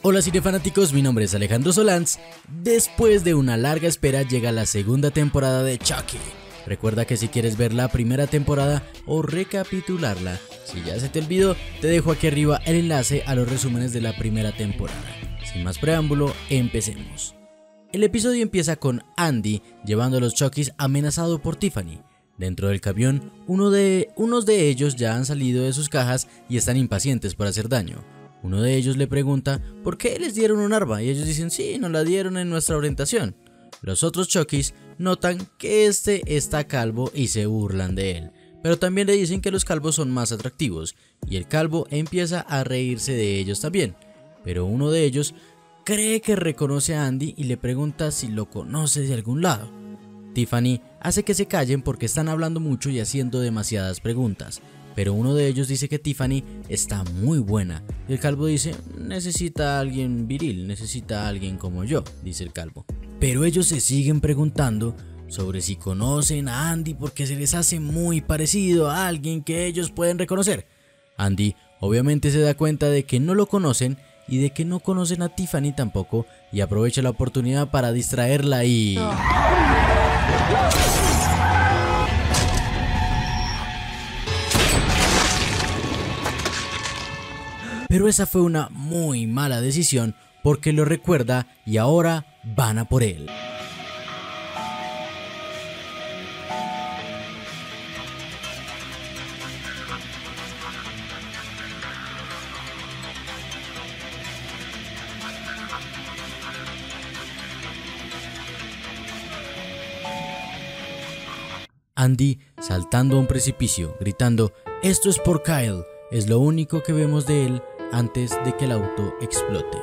Hola cinefanáticos, mi nombre es Alejandro Solans. Después de una larga espera llega la segunda temporada de Chucky. Recuerda que si quieres ver la primera temporada o recapitularla, si ya se te olvidó, te dejo aquí arriba el enlace a los resúmenes de la primera temporada. Sin más preámbulo, empecemos. El episodio empieza con Andy llevando a los Chuckys amenazado por Tiffany. Dentro del camión, unos de ellos ya han salido de sus cajas y están impacientes por hacer daño. Uno de ellos le pregunta por qué les dieron un arma y ellos dicen sí, nos la dieron en nuestra orientación. Los otros Chuckys notan que este está calvo y se burlan de él, pero también le dicen que los calvos son más atractivos y el calvo empieza a reírse de ellos también. Pero uno de ellos cree que reconoce a Andy y le pregunta si lo conoce de algún lado. Tiffany hace que se callen porque están hablando mucho y haciendo demasiadas preguntas. Pero uno de ellos dice que Tiffany está muy buena y el calvo dice, necesita a alguien viril, necesita a alguien como yo, dice el calvo. Pero ellos se siguen preguntando sobre si conocen a Andy porque se les hace muy parecido a alguien que ellos pueden reconocer. Andy obviamente se da cuenta de que no lo conocen y de que no conocen a Tiffany tampoco y aprovecha la oportunidad para distraerla y... Pero esa fue una muy mala decisión porque lo recuerda y ahora van a por él. Andy saltando a un precipicio, gritando, esto es por Kyle, es lo único que vemos de él antes de que el auto explote.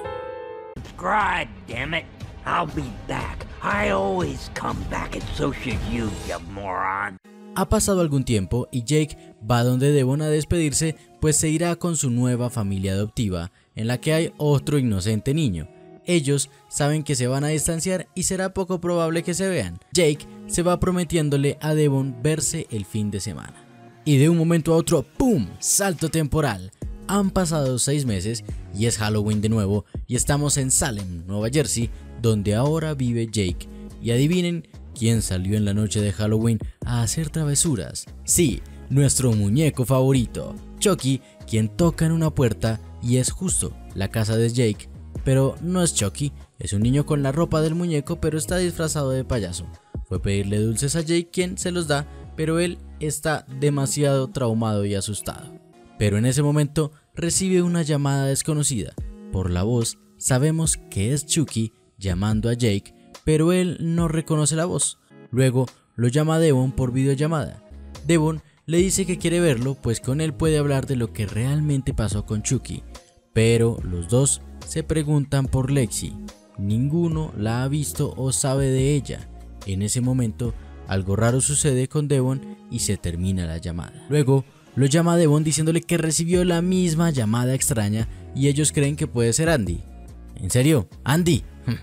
God damn it, I'll be back. I always come back and so should you moron. Ha pasado algún tiempo y Jake va donde Devon a despedirse, pues se irá con su nueva familia adoptiva, en la que hay otro inocente niño. Ellos saben que se van a distanciar y será poco probable que se vean. Jake se va prometiéndole a Devon verse el fin de semana. Y de un momento a otro, ¡pum!, salto temporal. Han pasado 6 meses y es Halloween de nuevo y estamos en Salem, Nueva Jersey, donde ahora vive Jake. Y adivinen quién salió en la noche de Halloween a hacer travesuras. Sí, nuestro muñeco favorito, Chucky, quien toca en una puerta y es justo la casa de Jake. Pero no es Chucky, es un niño con la ropa del muñeco pero está disfrazado de payaso. Fue a pedirle dulces a Jake quien se los da, pero él está demasiado traumado y asustado. Pero en ese momento recibe una llamada desconocida. Por la voz sabemos que es Chucky llamando a Jake, pero él no reconoce la voz. Luego lo llama a Devon por videollamada. Devon le dice que quiere verlo, pues con él puede hablar de lo que realmente pasó con Chucky. Pero los dos se preguntan por Lexi. Ninguno la ha visto o sabe de ella. En ese momento algo raro sucede con Devon y se termina la llamada. Luego lo llama a Devon diciéndole que recibió la misma llamada extraña y ellos creen que puede ser Andy. ¿En serio? ¿Andy?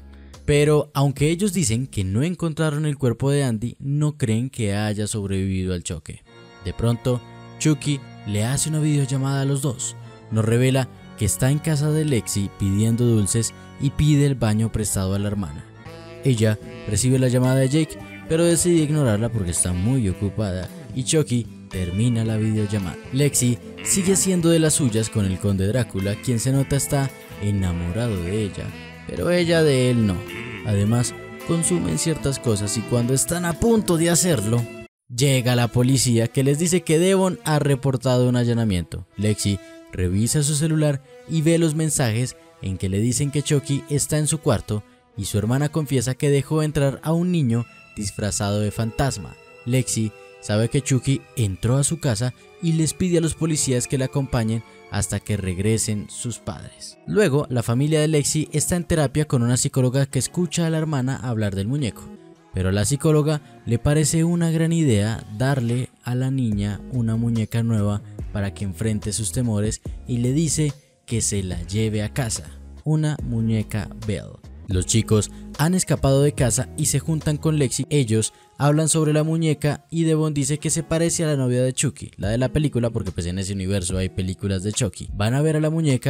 Pero aunque ellos dicen que no encontraron el cuerpo de Andy, no creen que haya sobrevivido al choque. De pronto, Chucky le hace una videollamada a los dos. Nos revela que está en casa de Lexi pidiendo dulces y pide el baño prestado a la hermana. Ella recibe la llamada de Jake, pero decide ignorarla porque está muy ocupada y Chucky termina la videollamada. Lexi sigue siendo de las suyas con el conde Drácula, quien se nota está enamorado de ella, pero ella de él no. Además, consumen ciertas cosas y cuando están a punto de hacerlo, llega la policía que les dice que Devon ha reportado un allanamiento. Lexi revisa su celular y ve los mensajes en que le dicen que Chucky está en su cuarto y su hermana confiesa que dejó entrar a un niño disfrazado de fantasma. Lexi sabe que Chucky entró a su casa y les pide a los policías que la acompañen hasta que regresen sus padres. Luego, la familia de Lexi está en terapia con una psicóloga que escucha a la hermana hablar del muñeco. Pero a la psicóloga le parece una gran idea darle a la niña una muñeca nueva para que enfrente sus temores y le dice que se la lleve a casa, una muñeca Belle. Los chicos han escapado de casa y se juntan con Lexi. Ellos hablan sobre la muñeca y Devon dice que se parece a la novia de Chucky, la de la película, porque pues en ese universo hay películas de Chucky. Van a ver a la muñeca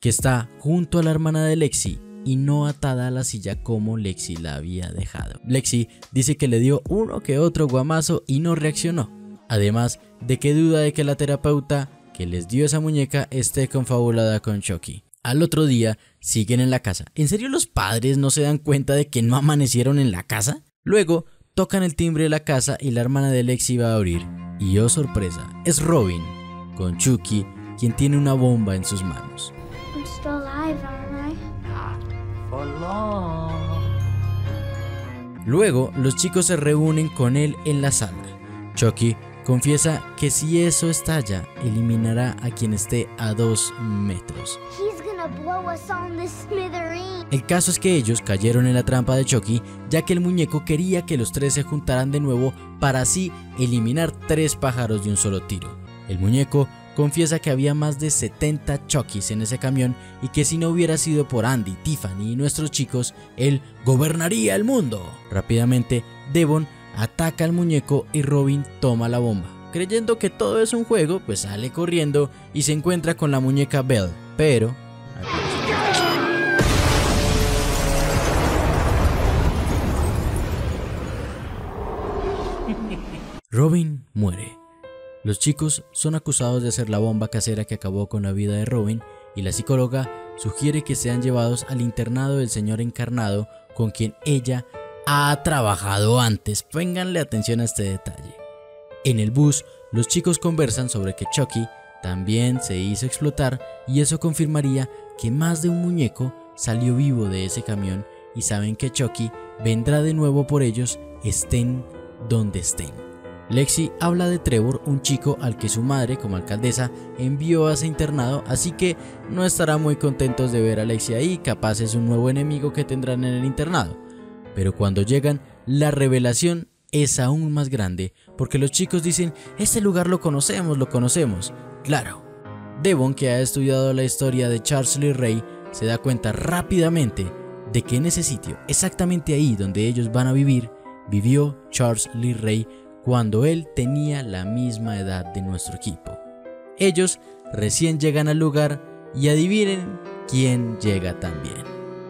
que está junto a la hermana de Lexi y no atada a la silla como Lexi la había dejado. Lexi dice que le dio uno que otro guamazo y no reaccionó, además de que duda de que la terapeuta que les dio esa muñeca esté confabulada con Chucky. Al otro día siguen en la casa. ¿En serio los padres no se dan cuenta de que no amanecieron en la casa? Luego tocan el timbre de la casa y la hermana de Lexi va a abrir. Y oh sorpresa, es Robin, con Chucky, quien tiene una bomba en sus manos. I'm still alive, aren't I? For long. Luego los chicos se reúnen con él en la sala. Chucky confiesa que si eso estalla, eliminará a quien esté a 2 metros. He's gonna blow us on this smithereen. El caso es que ellos cayeron en la trampa de Chucky, ya que el muñeco quería que los 3 se juntaran de nuevo para así eliminar 3 pájaros de un solo tiro. El muñeco confiesa que había más de 70 Chuckys en ese camión y que si no hubiera sido por Andy, Tiffany y nuestros chicos, él gobernaría el mundo. Rápidamente, Devon ataca al muñeco y Robin toma la bomba. Creyendo que todo es un juego, pues sale corriendo y se encuentra con la muñeca Belle, pero... Robin muere. Los chicos son acusados de ser la bomba casera que acabó con la vida de Robin y la psicóloga sugiere que sean llevados al internado del señor encarnado con quien ella ha trabajado antes. Pónganle atención a este detalle. En el bus, los chicos conversan sobre que Chucky también se hizo explotar y eso confirmaría que más de un muñeco salió vivo de ese camión y saben que Chucky vendrá de nuevo por ellos, estén donde estén. Lexi habla de Trevor, un chico al que su madre, como alcaldesa, envió a ese internado, así que no estarán muy contentos de ver a Lexi ahí, capaz es un nuevo enemigo que tendrán en el internado. Pero cuando llegan, la revelación es aún más grande, porque los chicos dicen, este lugar lo conocemos. Claro, Devon, que ha estudiado la historia de Charles Lee Ray, se da cuenta rápidamente de que en ese sitio, exactamente ahí donde ellos van a vivir, vivió Charles Lee Ray cuando él tenía la misma edad de nuestro equipo. Ellos recién llegan al lugar y adivinen quién llega también.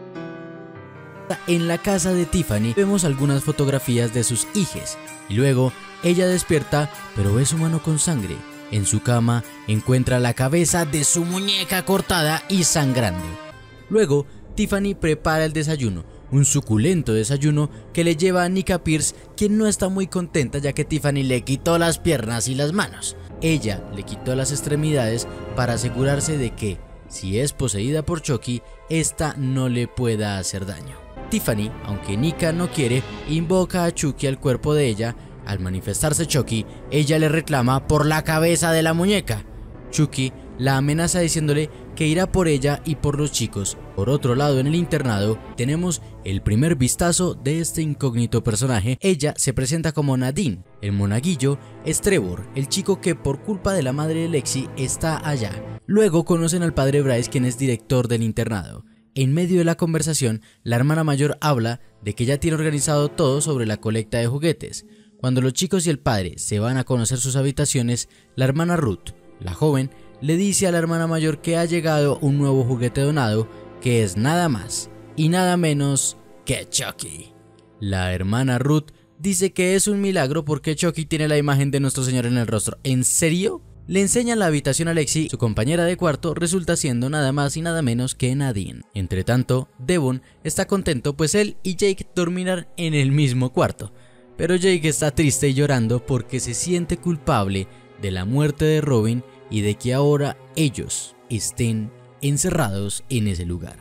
En la casa de Tiffany vemos algunas fotografías de sus hijas y luego ella despierta pero ve su mano con sangre. En su cama encuentra la cabeza de su muñeca cortada y sangrando. Luego Tiffany prepara el desayuno, un suculento desayuno que le lleva a Nika Pierce, quien no está muy contenta ya que Tiffany le quitó las piernas y las manos. Ella le quitó las extremidades para asegurarse de que, si es poseída por Chucky, esta no le pueda hacer daño. Tiffany, aunque Nika no quiere, invoca a Chucky al cuerpo de ella. Al manifestarse Chucky, ella le reclama por la cabeza de la muñeca. Chucky la amenaza diciéndole que irá por ella y por los chicos. Por otro lado, en el internado tenemos el primer vistazo de este incógnito personaje. Ella se presenta como Nadine. El monaguillo es Trevor, el chico que por culpa de la madre de Lexi está allá. Luego conocen al padre Bryce, quien es director del internado. En medio de la conversación, la hermana mayor habla de que ya tiene organizado todo sobre la colecta de juguetes. Cuando los chicos y el padre se van a conocer sus habitaciones, la hermana Ruth, la joven, le dice a la hermana mayor que ha llegado un nuevo juguete donado, que es nada más y nada menos que Chucky. La hermana Ruth dice que es un milagro porque Chucky tiene la imagen de nuestro Señor en el rostro. ¿En serio? Le enseñan la habitación a Lexi, su compañera de cuarto resulta siendo nada más y nada menos que Nadine. Entre tanto, Devon está contento pues él y Jake dormirán en el mismo cuarto. Pero Jake está triste y llorando porque se siente culpable de la muerte de Robin y de que ahora ellos estén encerrados en ese lugar.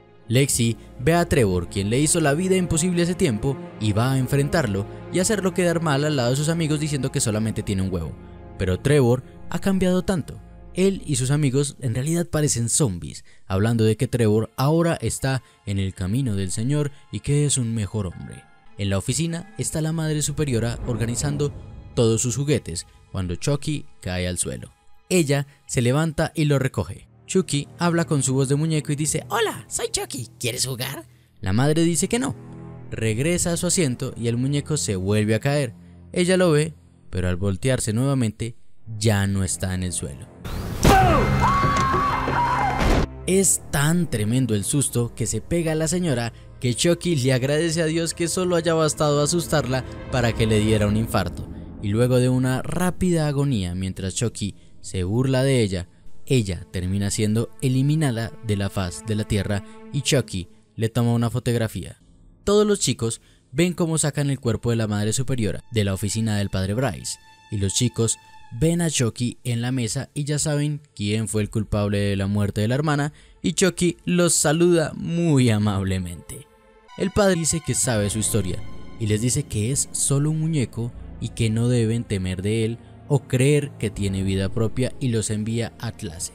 Lexi ve a Trevor, quien le hizo la vida imposible hace tiempo, y va a enfrentarlo y hacerlo quedar mal al lado de sus amigos diciendo que solamente tiene un huevo. Pero Trevor ha cambiado tanto. Él y sus amigos en realidad parecen zombies, hablando de que Trevor ahora está en el camino del Señor y que es un mejor hombre. En la oficina está la madre superiora organizando todos sus juguetes cuando Chucky cae al suelo. Ella se levanta y lo recoge. Chucky habla con su voz de muñeco y dice: "Hola, soy Chucky, ¿quieres jugar?". La madre dice que no. Regresa a su asiento y el muñeco se vuelve a caer. Ella lo ve, pero al voltearse nuevamente ya no está en el suelo. Es tan tremendo el susto que se pega a la señora que Chucky le agradece a Dios que solo haya bastado asustarla para que le diera un infarto. Y luego de una rápida agonía mientras Chucky se burla de ella termina siendo eliminada de la faz de la tierra y Chucky le toma una fotografía. Todos los chicos ven cómo sacan el cuerpo de la madre superiora de la oficina del padre Bryce y los chicos ven a Chucky en la mesa y ya saben quién fue el culpable de la muerte de la hermana y Chucky los saluda muy amablemente. El padre dice que sabe su historia y les dice que es solo un muñeco y que no deben temer de él o creer que tiene vida propia y los envía a clase.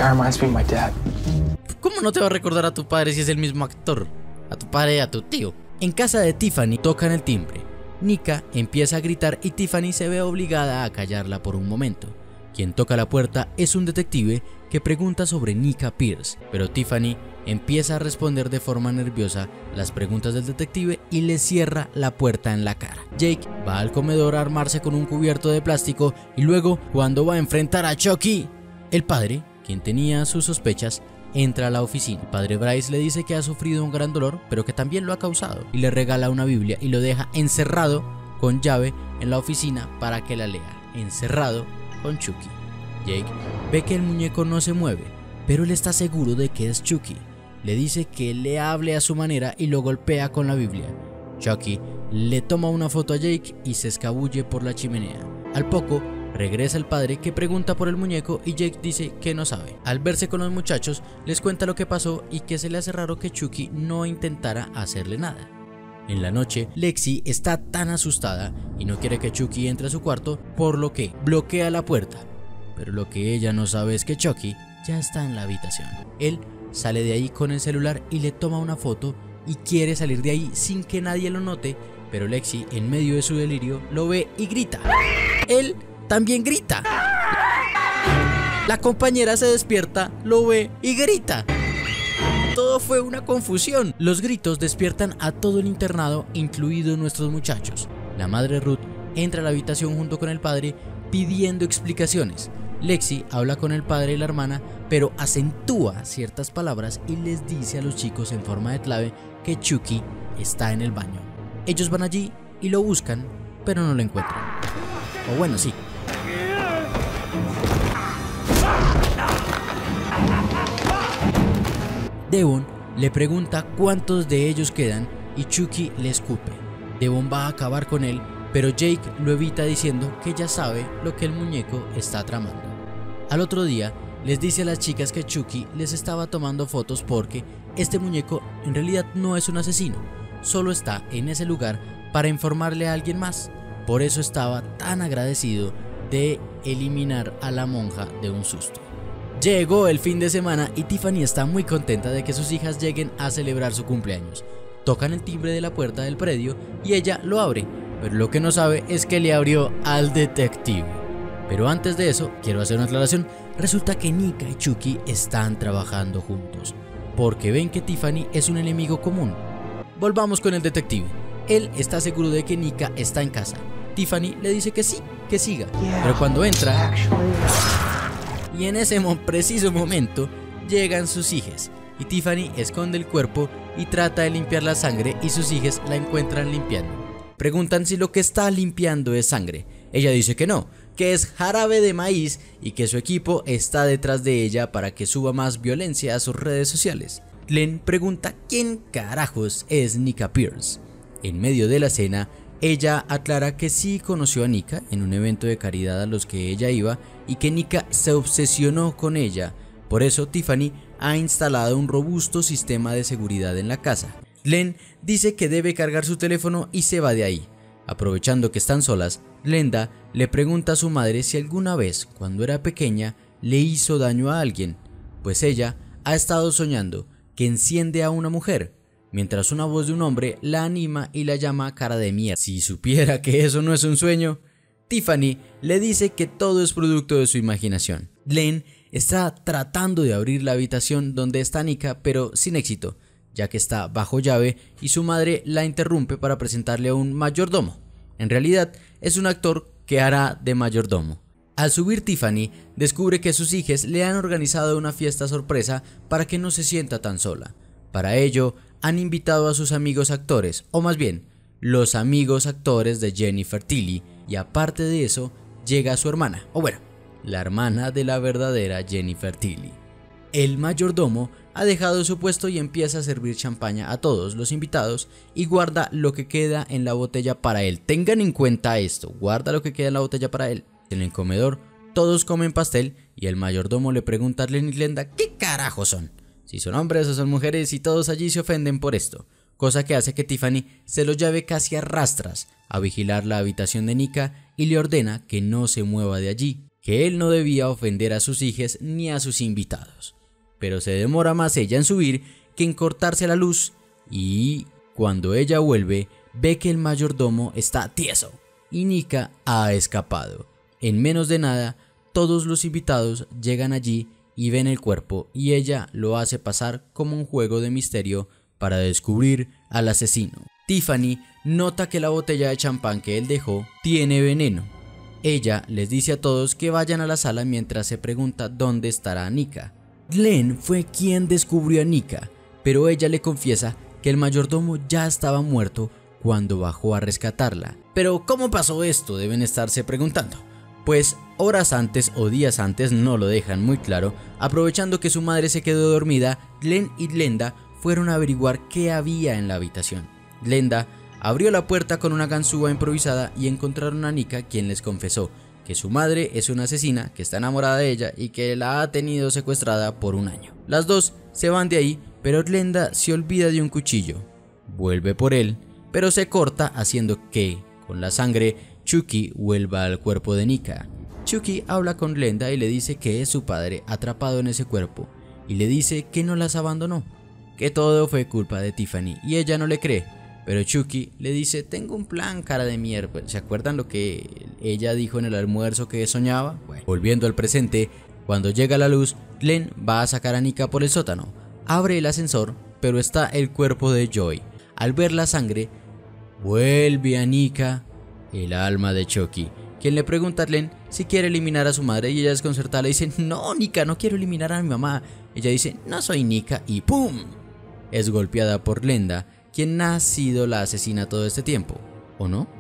¿Cómo no te va a recordar a tu padre si es el mismo actor? A tu padre y a tu tío. En casa de Tiffany tocan el timbre. Nika empieza a gritar y Tiffany se ve obligada a callarla por un momento. Quien toca la puerta es un detective que pregunta sobre Nika Pierce, pero Tiffany empieza a responder de forma nerviosa las preguntas del detective y le cierra la puerta en la cara. Jake va al comedor a armarse con un cubierto de plástico y luego, cuando va a enfrentar a Chucky, el padre, quien tenía sus sospechas, entra a la oficina. El padre Bryce le dice que ha sufrido un gran dolor, pero que también lo ha causado, y le regala una Biblia y lo deja encerrado con llave en la oficina para que la lea, encerrado con Chucky. Jake ve que el muñeco no se mueve, pero él está seguro de que es Chucky. Le dice que le hable a su manera y lo golpea con la Biblia. Chucky le toma una foto a Jake y se escabulle por la chimenea. Al poco, regresa el padre que pregunta por el muñeco y Jake dice que no sabe. Al verse con los muchachos, les cuenta lo que pasó y que se le hace raro que Chucky no intentara hacerle nada. En la noche, Lexi está tan asustada y no quiere que Chucky entre a su cuarto, por lo que bloquea la puerta. Pero lo que ella no sabe es que Chucky ya está en la habitación. Él sale de ahí con el celular y le toma una foto y quiere salir de ahí sin que nadie lo note, pero Lexi, en medio de su delirio, lo ve y grita. Él también grita. La compañera se despierta, lo ve y grita. Todo fue una confusión. Los gritos despiertan a todo el internado, incluidos nuestros muchachos. La madre Ruth entra a la habitación junto con el padre pidiendo explicaciones. Lexi habla con el padre y la hermana, pero acentúa ciertas palabras y les dice a los chicos en forma de clave que Chucky está en el baño. Ellos van allí y lo buscan, pero no lo encuentran. O bueno, sí. Devon le pregunta cuántos de ellos quedan y Chucky le escupe. Devon va a acabar con él, pero Jake lo evita diciendo que ya sabe lo que el muñeco está tramando. Al otro día, les dice a las chicas que Chucky les estaba tomando fotos porque este muñeco en realidad no es un asesino, solo está en ese lugar para informarle a alguien más. Por eso estaba tan agradecido de eliminar a la monja de un susto. Llegó el fin de semana y Tiffany está muy contenta de que sus hijas lleguen a celebrar su cumpleaños. Tocan el timbre de la puerta del predio y ella lo abre, pero lo que no sabe es que le abrió al detective. Pero antes de eso, quiero hacer una aclaración. Resulta que Nika y Chucky están trabajando juntos, porque ven que Tiffany es un enemigo común. Volvamos con el detective. Él está seguro de que Nika está en casa. Tiffany le dice que sí, que siga. Pero cuando entra, y en ese preciso momento, llegan sus hijas. Y Tiffany esconde el cuerpo y trata de limpiar la sangre y sus hijas la encuentran limpiando. Preguntan si lo que está limpiando es sangre. Ella dice que no, que es jarabe de maíz y que su equipo está detrás de ella para que suba más violencia a sus redes sociales. Glenn pregunta quién carajos es Nika Pierce. En medio de la cena, ella aclara que sí conoció a Nika en un evento de caridad a los que ella iba y que Nika se obsesionó con ella. Por eso Tiffany ha instalado un robusto sistema de seguridad en la casa. Glenn dice que debe cargar su teléfono y se va de ahí. Aprovechando que están solas, Glenda le pregunta a su madre si alguna vez, cuando era pequeña, le hizo daño a alguien, pues ella ha estado soñando que enciende a una mujer, mientras una voz de un hombre la anima y la llama cara de mierda. Si supiera que eso no es un sueño. Tiffany le dice que todo es producto de su imaginación. Glenn está tratando de abrir la habitación donde está Nika, pero sin éxito, ya que está bajo llave y su madre la interrumpe para presentarle a un mayordomo. En realidad es un actor que hará de mayordomo. Al subir, Tiffany descubre que sus hijas le han organizado una fiesta sorpresa para que no se sienta tan sola. Para ello, han invitado a sus amigos actores, o más bien, los amigos actores de Jennifer Tilly, y aparte de eso, llega su hermana, o bueno, la hermana de la verdadera Jennifer Tilly. El mayordomo ha dejado su puesto y empieza a servir champaña a todos los invitados y guarda lo que queda en la botella para él. Tengan en cuenta esto, guarda lo que queda en la botella para él. En el comedor todos comen pastel y el mayordomo le pregunta a Glenn y Glenda ¿qué carajos son? Si son hombres o son mujeres, y todos allí se ofenden por esto, cosa que hace que Tiffany se los lleve casi a rastras a vigilar la habitación de Nika y le ordena que no se mueva de allí, que él no debía ofender a sus hijas ni a sus invitados. Pero se demora más ella en subir que en cortarse la luz, y cuando ella vuelve ve que el mayordomo está tieso y Nika ha escapado. En menos de nada, todos los invitados llegan allí y ven el cuerpo y ella lo hace pasar como un juego de misterio para descubrir al asesino. Tiffany nota que la botella de champán que él dejó tiene veneno. Ella les dice a todos que vayan a la sala mientras se pregunta dónde estará Nika. Glenn fue quien descubrió a Nika, pero ella le confiesa que el mayordomo ya estaba muerto cuando bajó a rescatarla. Pero ¿cómo pasó esto?, deben estarse preguntando. Pues horas antes o días antes, no lo dejan muy claro, aprovechando que su madre se quedó dormida, Glenn y Glenda fueron a averiguar qué había en la habitación. Glenda abrió la puerta con una ganzúa improvisada y encontraron a Nika, quien les confesó que su madre es una asesina, que está enamorada de ella y que la ha tenido secuestrada por 1 año. Las dos se van de ahí, pero Glenda se olvida de un cuchillo. Vuelve por él, pero se corta, haciendo que, con la sangre, Chucky vuelva al cuerpo de Nika. Chucky habla con Glenda y le dice que es su padre atrapado en ese cuerpo, y le dice que no las abandonó, que todo fue culpa de Tiffany, y ella no le cree. Pero Chucky le dice: tengo un plan, cara de mierda. ¿Se acuerdan lo que ella dijo en el almuerzo que soñaba? Bueno, volviendo al presente, cuando llega la luz, Glenn va a sacar a Nika por el sótano. Abre el ascensor, pero está el cuerpo de Joy. Al ver la sangre, vuelve a Nika el alma de Chucky, quien le pregunta a Glenn si quiere eliminar a su madre, y ella desconcertada le dice: no, Nika, no quiero eliminar a mi mamá. Ella dice: no soy Nika, y ¡pum! Es golpeada por Glenda, quien ha sido la asesina todo este tiempo, ¿o no?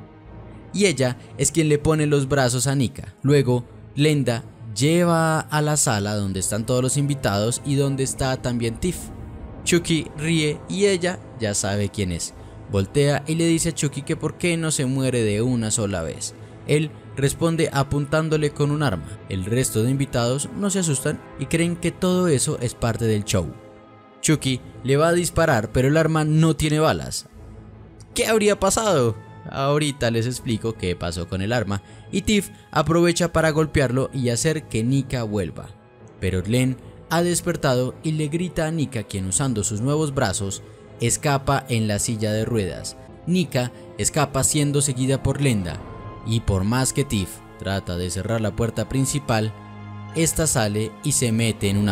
Y ella es quien le pone los brazos a Nika. Luego, Glenda lleva a la sala donde están todos los invitados y donde está también Tiff. Chucky ríe y ella ya sabe quién es. Voltea y le dice a Chucky que por qué no se muere de una sola vez. Él responde apuntándole con un arma. El resto de invitados no se asustan y creen que todo eso es parte del show. Chucky le va a disparar, pero el arma no tiene balas. ¿Qué habría pasado? Ahorita les explico qué pasó con el arma, y Tiff aprovecha para golpearlo y hacer que Nika vuelva. Pero Glenn ha despertado y le grita a Nika, quien usando sus nuevos brazos escapa en la silla de ruedas. Nika escapa siendo seguida por Glenda, y por más que Tiff trata de cerrar la puerta principal, esta sale y se mete en un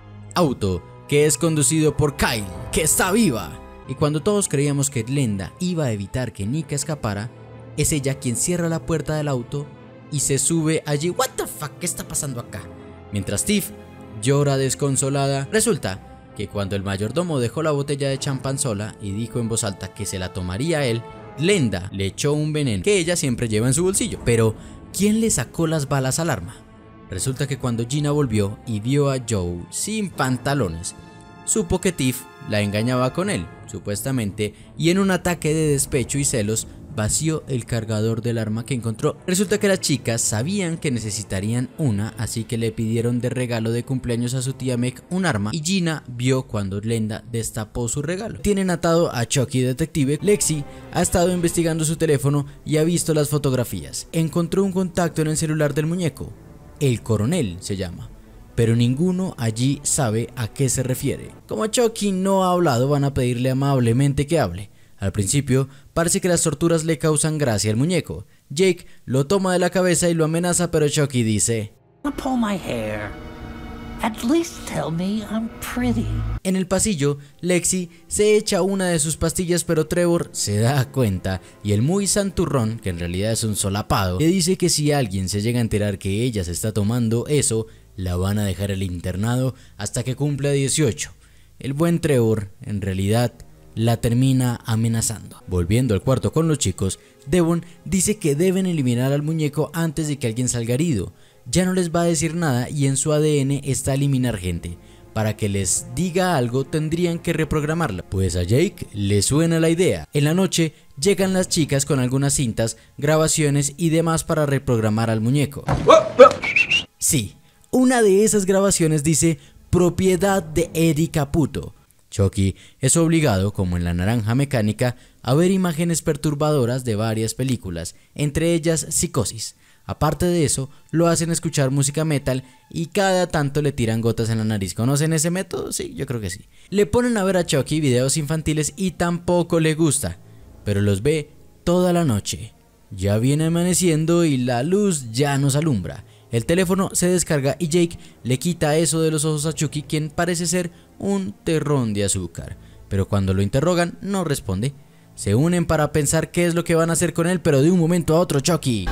auto que es conducido por Kyle, que está viva. Y cuando todos creíamos que Glenda iba a evitar que Nika escapara, es ella quien cierra la puerta del auto y se sube allí. What the fuck, ¿qué está pasando acá? Mientras Tiff llora desconsolada. Resulta que cuando el mayordomo dejó la botella de champán sola y dijo en voz alta que se la tomaría él, Glenda le echó un veneno que ella siempre lleva en su bolsillo. Pero ¿quién le sacó las balas al arma? Resulta que cuando Gina volvió y vio a Joe sin pantalones, supo que Tiff la engañaba con él, supuestamente, y en un ataque de despecho y celos vació el cargador del arma que encontró. Resulta que las chicas sabían que necesitarían una, así que le pidieron de regalo de cumpleaños a su tía Meg un arma, y Gina vio cuando Glenda destapó su regalo. Tienen atado a Chucky detective. Lexi ha estado investigando su teléfono y ha visto las fotografías. Encontró un contacto en el celular del muñeco. El coronel se llama, pero ninguno allí sabe a qué se refiere. Como Chucky no ha hablado, van a pedirle amablemente que hable. Al principio parece que las torturas le causan gracia al muñeco. Jake lo toma de la cabeza y lo amenaza, pero Chucky dice: Pull my hair. At least tell me I'm pretty. En el pasillo, Lexi se echa una de sus pastillas, pero Trevor se da cuenta y el muy santurrón, que en realidad es un solapado, le dice que si alguien se llega a enterar que ella se está tomando eso, la van a dejar el internado hasta que cumpla 18. El buen Trevor, en realidad, la termina amenazando. Volviendo al cuarto con los chicos, Devon dice que deben eliminar al muñeco antes de que alguien salga herido. Ya no les va a decir nada y en su ADN está eliminar gente. Para que les diga algo tendrían que reprogramarla. Pues a Jake le suena la idea. En la noche llegan las chicas con algunas cintas, grabaciones y demás para reprogramar al muñeco. Sí, una de esas grabaciones dice propiedad de Eddie Caputo. Chucky es obligado, como en La Naranja Mecánica, a ver imágenes perturbadoras de varias películas, entre ellas Psicosis. Aparte de eso, lo hacen escuchar música metal y cada tanto le tiran gotas en la nariz. ¿Conocen ese método? Sí, yo creo que sí. Le ponen a ver a Chucky videos infantiles y tampoco le gusta, pero los ve toda la noche. Ya viene amaneciendo y la luz ya nos alumbra. El teléfono se descarga y Jake le quita eso de los ojos a Chucky, quien parece ser un terrón de azúcar. Pero cuando lo interrogan, no responde. Se unen para pensar qué es lo que van a hacer con él, pero de un momento a otro Chucky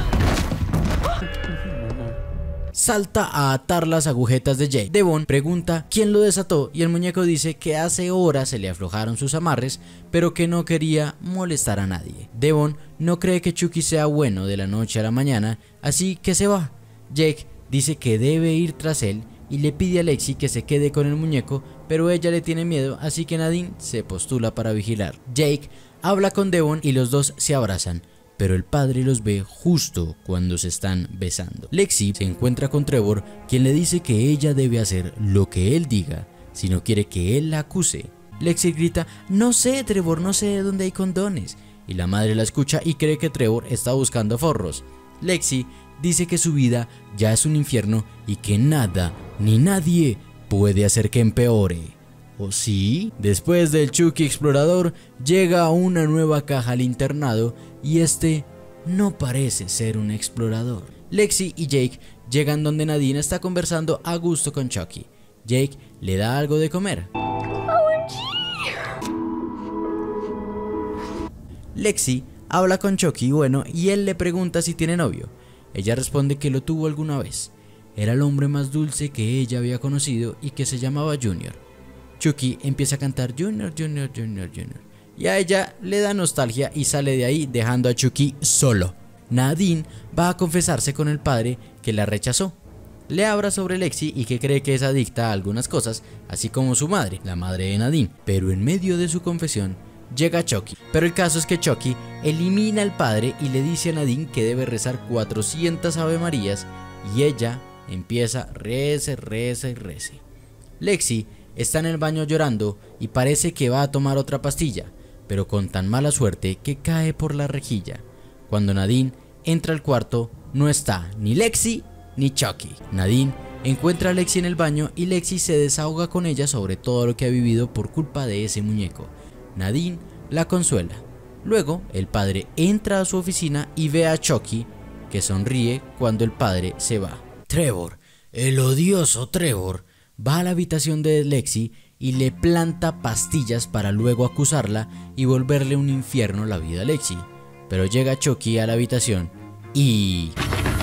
salta a atar las agujetas de Jake. Devon pregunta quién lo desató y el muñeco dice que hace horas se le aflojaron sus amarres, pero que no quería molestar a nadie. Devon no cree que Chucky sea bueno de la noche a la mañana, así que se va. Jake dice que debe ir tras él y le pide a Lexi que se quede con el muñeco, pero ella le tiene miedo, así que Nadine se postula para vigilar. Jake habla con Devon y los dos se abrazan, pero el padre los ve justo cuando se están besando. Lexi se encuentra con Trevor, quien le dice que ella debe hacer lo que él diga si no quiere que él la acuse. Lexi grita: no sé, Trevor, no sé dónde hay condones, y la madre la escucha y cree que Trevor está buscando forros. Lexi dice que su vida ya es un infierno y que nada ni nadie puede hacer que empeore. ¿O sí? Después del Chucky explorador llega una nueva caja al internado y este no parece ser un explorador. Lexi y Jake llegan donde Nadine está conversando a gusto con Chucky. Jake le da algo de comer. Lexi habla con Chucky, y él le pregunta si tiene novio. Ella responde que lo tuvo alguna vez. Era el hombre más dulce que ella había conocido y que se llamaba Junior. Chucky empieza a cantar Junior, Junior, Junior, Junior, y a ella le da nostalgia y sale de ahí dejando a Chucky solo. Nadine va a confesarse con el padre que la rechazó. Le habla sobre Lexi y que cree que es adicta a algunas cosas, así como su madre, la madre de Nadine. Pero en medio de su confesión llega Chucky. Pero el caso es que Chucky elimina al padre y le dice a Nadine que debe rezar 400 Ave Marías, y ella empieza rece, rece y rece. Lexi está en el baño llorando y parece que va a tomar otra pastilla, pero con tan mala suerte que cae por la rejilla. Cuando Nadine entra al cuarto, no está ni Lexi ni Chucky. Nadine encuentra a Lexi en el baño y Lexi se desahoga con ella sobre todo lo que ha vivido por culpa de ese muñeco. Nadine la consuela. Luego el padre entra a su oficina y ve a Chucky, que sonríe cuando el padre se va. Trevor, el odioso Trevor, va a la habitación de Lexi y le planta pastillas para luego acusarla y volverle un infierno la vida a Lexi. Pero llega Chucky a la habitación y...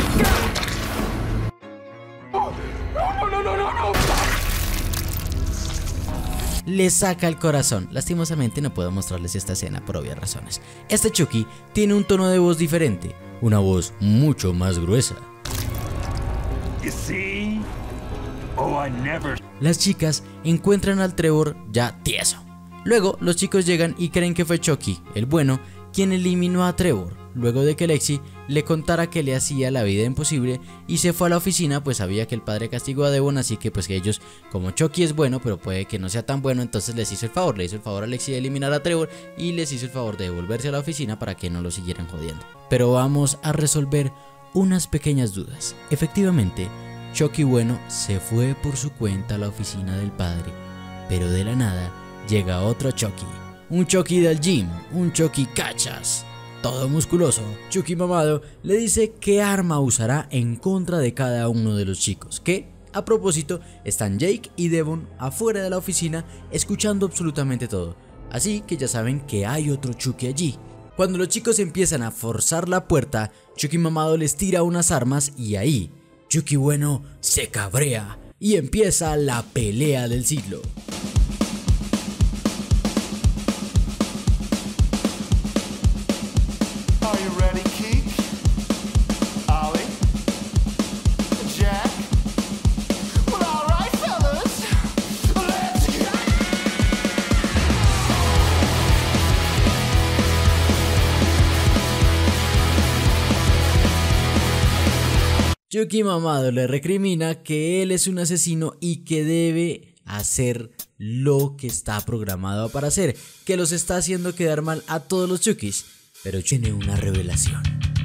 le saca el corazón. Lastimosamente no puedo mostrarles esta escena por obvias razones. Este Chucky tiene un tono de voz diferente, una voz mucho más gruesa. You see? Oh, I never... Las chicas encuentran al Trevor ya tieso. Luego los chicos llegan y creen que fue Chucky, el bueno, quien eliminó a Trevor, luego de que Lexi le contara que le hacía la vida imposible y se fue a la oficina, pues sabía que el padre castigó a Devon, así que pues que ellos, como Chucky es bueno pero puede que no sea tan bueno, entonces les hizo el favor, le hizo el favor a Lexi de eliminar a Trevor y les hizo el favor de devolverse a la oficina para que no lo siguieran jodiendo. Pero vamos a resolver unas pequeñas dudas. Efectivamente, Chucky bueno se fue por su cuenta a la oficina del padre, pero de la nada llega otro Chucky, un Chucky del gym, un Chucky cachas, todo musculoso. Chucky mamado le dice qué arma usará en contra de cada uno de los chicos, que A propósito, están Jake y Devon afuera de la oficina escuchando absolutamente todo, así que ya saben que hay otro Chucky allí. Cuando los chicos empiezan a forzar la puerta, Chucky mamado les tira unas armas y ahí, Chucky bueno se cabrea y empieza la pelea del siglo. Are you ready, Keek? Ollie? Jack? Well, all right, fellas. Let's go! Chucky mamado le recrimina que él es un asesino y que debe hacer lo que está programado para hacer, que los está haciendo quedar mal a todos los Chuckys, pero tiene una revelación.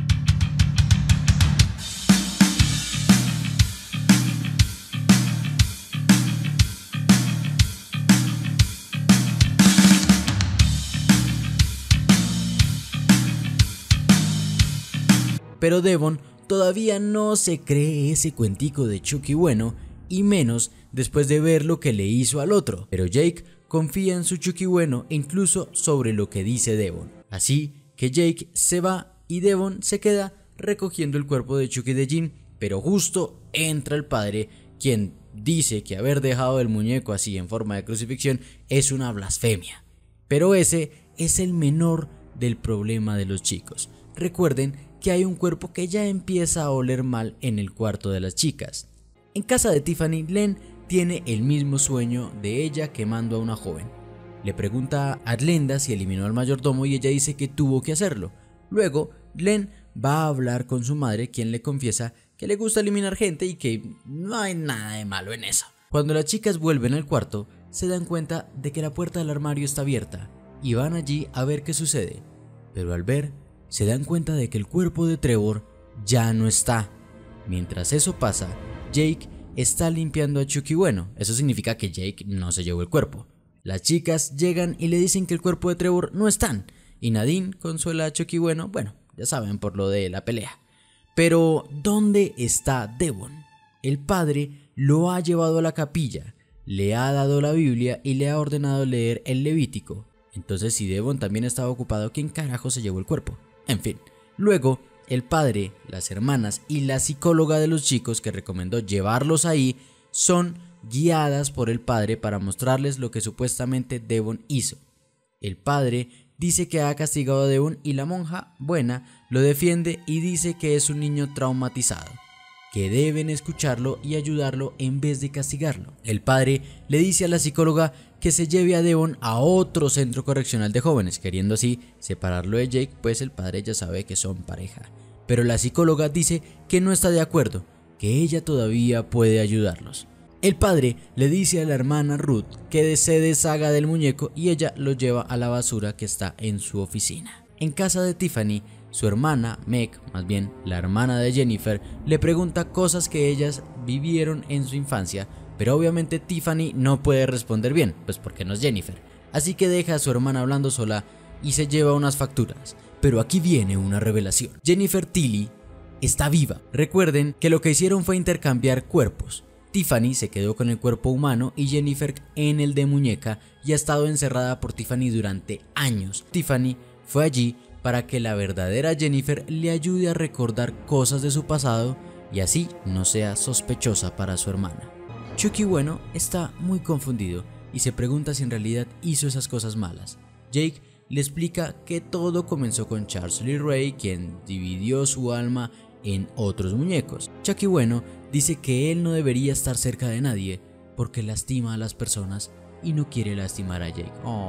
Pero Devon todavía no se cree ese cuentico de Chucky bueno, y menos después de ver lo que le hizo al otro. Pero Jake confía en su Chucky bueno incluso sobre lo que dice Devon. Así que Jake se va y Devon se queda recogiendo el cuerpo de Chucky de Jean, pero justo entra el padre, quien dice que haber dejado el muñeco así en forma de crucifixión es una blasfemia. Pero ese es el menor del problema de los chicos. Recuerden que hay un cuerpo que ya empieza a oler mal en el cuarto de las chicas. En casa de Tiffany, Len tiene el mismo sueño de ella quemando a una joven. Le pregunta a Glenda si eliminó al mayordomo y ella dice que tuvo que hacerlo. Luego, Len va a hablar con su madre, quien le confiesa que le gusta eliminar gente y que no hay nada de malo en eso. Cuando las chicas vuelven al cuarto, se dan cuenta de que la puerta del armario está abierta y van allí a ver qué sucede. Pero al ver, se dan cuenta de que el cuerpo de Trevor ya no está. Mientras eso pasa, Jake está limpiando a Chucky bueno. Eso significa que Jake no se llevó el cuerpo. Las chicas llegan y le dicen que el cuerpo de Trevor no están, y Nadine consuela a Chucky bueno, ya saben, por lo de la pelea. Pero ¿dónde está Devon? El padre lo ha llevado a la capilla, le ha dado la Biblia y le ha ordenado leer el Levítico. Entonces, si Devon también estaba ocupado, ¿quién carajo se llevó el cuerpo? En fin, luego el padre, las hermanas y la psicóloga de los chicos que recomendó llevarlos ahí son guiadas por el padre para mostrarles lo que supuestamente Devon hizo. El padre dice que ha castigado a Devon y la monja buena lo defiende y dice que es un niño traumatizado, que deben escucharlo y ayudarlo en vez de castigarlo. El padre le dice a la psicóloga que se lleve a Devon a otro centro correccional de jóvenes, queriendo así separarlo de Jake, pues el padre ya sabe que son pareja. Pero la psicóloga dice que no está de acuerdo, que ella todavía puede ayudarlos. El padre le dice a la hermana Ruth que se deshaga del muñeco y ella lo lleva a la basura que está en su oficina. En casa de Tiffany, su hermana Meg, más bien la hermana de Jennifer, le pregunta cosas que ellas vivieron en su infancia, pero obviamente Tiffany no puede responder bien, pues porque no es Jennifer. Así que deja a su hermana hablando sola y se lleva unas facturas. Pero aquí viene una revelación. Jennifer Tilly está viva. Recuerden que lo que hicieron fue intercambiar cuerpos. Tiffany se quedó con el cuerpo humano y Jennifer en el de muñeca y ha estado encerrada por Tiffany durante años. Tiffany fue allí para que la verdadera Jennifer le ayude a recordar cosas de su pasado y así no sea sospechosa para su hermana. Chucky bueno está muy confundido y se pregunta si en realidad hizo esas cosas malas. Jake le explica que todo comenzó con Charles Lee Ray, quien dividió su alma en otros muñecos. Chucky bueno dice que él no debería estar cerca de nadie porque lastima a las personas y no quiere lastimar a Jake.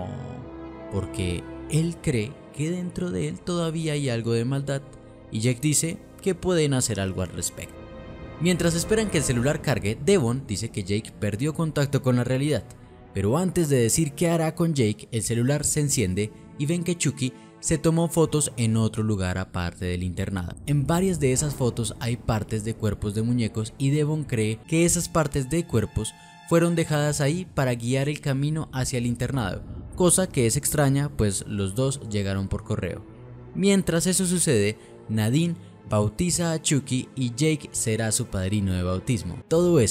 Porque él cree que dentro de él todavía hay algo de maldad y Jake dice que pueden hacer algo al respecto. Mientras esperan que el celular cargue, Devon dice que Jake perdió contacto con la realidad, pero antes de decir qué hará con Jake, el celular se enciende y ven que Chucky se tomó fotos en otro lugar aparte del internado. En varias de esas fotos hay partes de cuerpos de muñecos y Devon cree que esas partes de cuerpos fueron dejadas ahí para guiar el camino hacia el internado, cosa que es extraña pues los dos llegaron por correo. Mientras eso sucede, Nadine bautiza a Chucky y Jake será su padrino de bautismo. Todo eso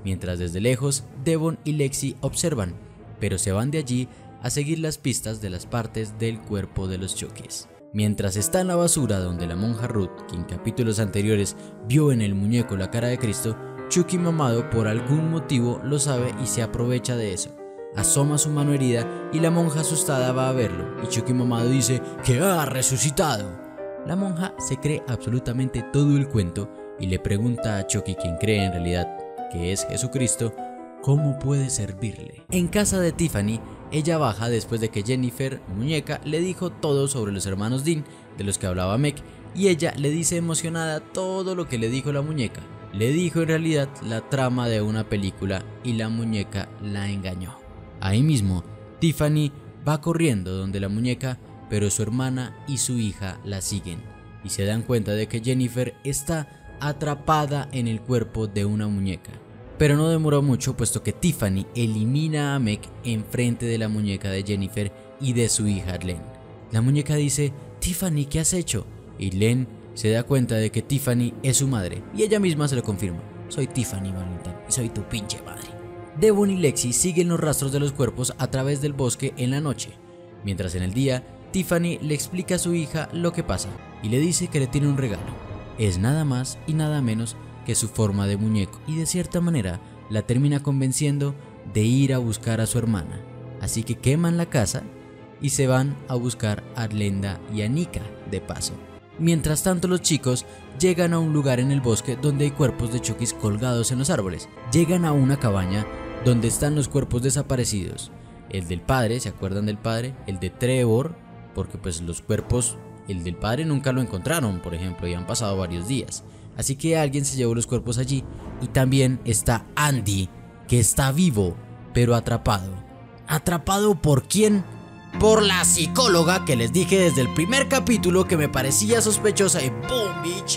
mientras desde lejos Devon y Lexi observan, pero se van de allí a seguir las pistas de las partes del cuerpo de los Chuckys. Mientras está en la basura donde la monja Ruth, que en capítulos anteriores vio en el muñeco la cara de Cristo, Chucky mamado por algún motivo lo sabe y se aprovecha de eso. Asoma su mano herida y la monja asustada va a verlo, y Chucky mamado dice que ha resucitado. La monja se cree absolutamente todo el cuento y le pregunta a Chucky, quien cree en realidad que es Jesucristo, cómo puede servirle. En casa de Tiffany, ella baja después de que Jennifer, muñeca, le dijo todo sobre los hermanos Dean, de los que hablaba Meg, y ella le dice emocionada todo lo que le dijo la muñeca. Le dijo en realidad la trama de una película y la muñeca la engañó. Ahí mismo, Tiffany va corriendo donde la muñeca, pero su hermana y su hija la siguen y se dan cuenta de que Jennifer está atrapada en el cuerpo de una muñeca. Pero no demoró mucho, puesto que Tiffany elimina a Meg enfrente de la muñeca de Jennifer y de su hija Len. La muñeca dice: Tiffany, ¿qué has hecho? Y Len se da cuenta de que Tiffany es su madre y ella misma se lo confirma: soy Tiffany Valentine y soy tu pinche madre. Devon y Lexi siguen los rastros de los cuerpos a través del bosque en la noche, mientras en el día Tiffany le explica a su hija lo que pasa y le dice que le tiene un regalo. Es nada más y nada menos que su forma de muñeco, y de cierta manera la termina convenciendo de ir a buscar a su hermana. Así que queman la casa y se van a buscar a Glenda y a Nika de paso. Mientras tanto, los chicos llegan a un lugar en el bosque donde hay cuerpos de Chuckys colgados en los árboles. Llegan a una cabaña donde están los cuerpos desaparecidos. El del padre, ¿se acuerdan del padre? El de Trevor, porque pues los cuerpos, el del padre nunca lo encontraron, por ejemplo, y han pasado varios días. Así que alguien se llevó los cuerpos allí. Y también está Andy, que está vivo, pero atrapado. ¿Atrapado por quién? Por la psicóloga que les dije desde el primer capítulo que me parecía sospechosa, y ¡boom, bitch!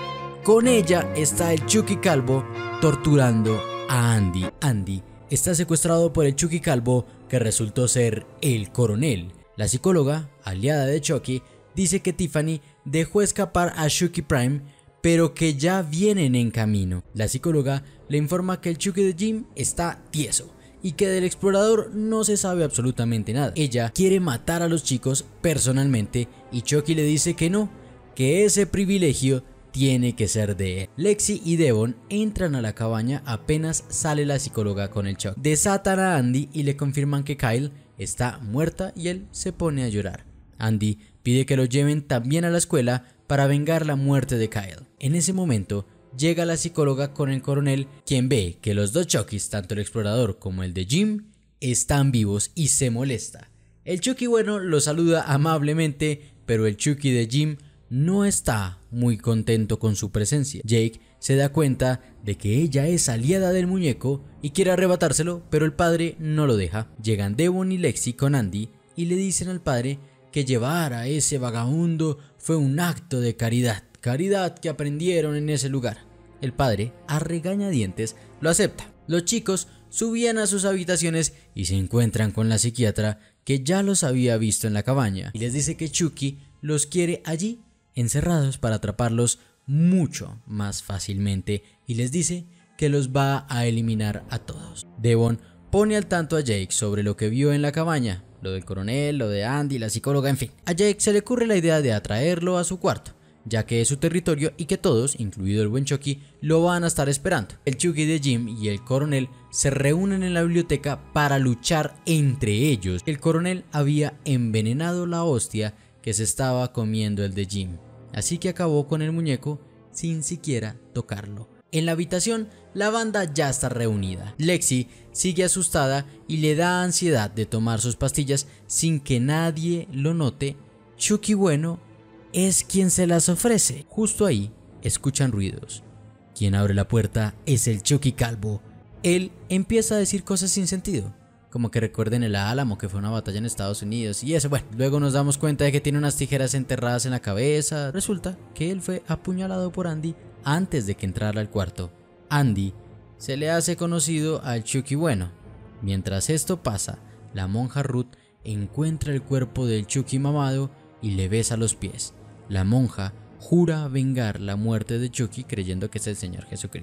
Con ella está el Chucky calvo torturando a Andy. Andy está secuestrado por el Chucky calvo, que resultó ser el coronel. La psicóloga, aliada de Chucky, dice que Tiffany dejó escapar a Chucky Prime, pero que ya vienen en camino. La psicóloga le informa que el Chucky de Jim está tieso y que del explorador no se sabe absolutamente nada. Ella quiere matar a los chicos personalmente y Chucky le dice que no, que ese privilegio tiene que ser de él. Lexi y Devon entran a la cabaña apenas sale la psicóloga con el Chuck. Desatan a Andy y le confirman que Kyle está muerta y él se pone a llorar. Andy pide que lo lleven también a la escuela para vengar la muerte de Kyle. En ese momento llega la psicóloga con el coronel, quien ve que los dos Chuckys, tanto el explorador como el de Jim, están vivos y se molesta. El Chucky bueno lo saluda amablemente, pero el Chucky de Jim no está muy contento con su presencia. Jake se da cuenta de que ella es aliada del muñeco y quiere arrebatárselo, pero el padre no lo deja. Llegan Devon y Lexi con Andy y le dicen al padre que llevar a ese vagabundo fue un acto de caridad que aprendieron en ese lugar. El padre, a regañadientes, lo acepta. Los chicos subían a sus habitaciones y se encuentran con la psiquiatra, que ya los había visto en la cabaña, y les dice que Chucky los quiere allí, encerrados, para atraparlos mucho más fácilmente, y les dice que los va a eliminar a todos. Devon pone al tanto a Jake sobre lo que vio en la cabaña, lo del coronel, lo de Andy, la psicóloga, en fin. A Jake se le ocurre la idea de atraerlo a su cuarto, ya que es su territorio y que todos, incluido el buen Chucky, lo van a estar esperando. El Chucky de Jim y el coronel se reúnen en la biblioteca para luchar entre ellos. El coronel había envenenado la hostia que se estaba comiendo el de Jim, así que acabó con el muñeco sin siquiera tocarlo. En la habitación, la banda ya está reunida. Lexi sigue asustada y le da ansiedad de tomar sus pastillas sin que nadie lo note. Chucky bueno es quien se las ofrece. Justo ahí escuchan ruidos. Quien abre la puerta es el Chucky calvo. Él empieza a decir cosas sin sentido, como que recuerden el Álamo, que fue una batalla en Estados Unidos y eso. Bueno, luego nos damos cuenta de que tiene unas tijeras enterradas en la cabeza. Resulta que él fue apuñalado por Andy antes de que entrara al cuarto. Andy se le hace conocido al Chucky bueno. Mientras esto pasa, la monja Ruth encuentra el cuerpo del Chucky mamado y le besa los pies. La monja jura vengar la muerte de Chucky creyendo que es el Señor Jesucristo.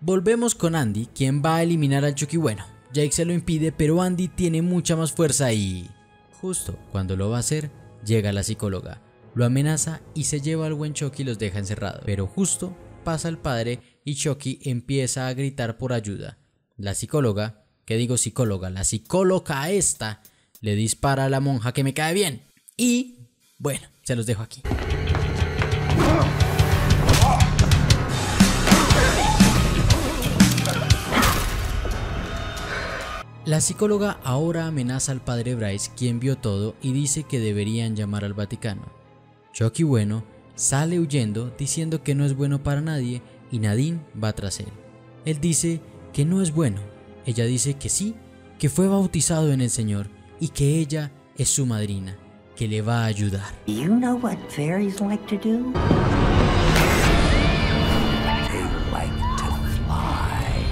Volvemos con Andy, quien va a eliminar al Chucky bueno. Jake se lo impide, pero Andy tiene mucha más fuerza y... justo cuando lo va a hacer, llega la psicóloga, lo amenaza y se lleva al buen Chucky y los deja encerrados. Pero justo pasa el padre y Chucky empieza a gritar por ayuda. La psicóloga, la psicóloga esta, le dispara a la monja que me cae bien. Y bueno, se los dejo aquí. La psicóloga ahora amenaza al padre Bryce, quien vio todo, y dice que deberían llamar al Vaticano. Chucky bueno sale huyendo diciendo que no es bueno para nadie y Nadine va tras él. Él dice que no es bueno, ella dice que sí, que fue bautizado en el Señor y que ella es su madrina, que le va a ayudar. You know what fairies like to do? They like to fly.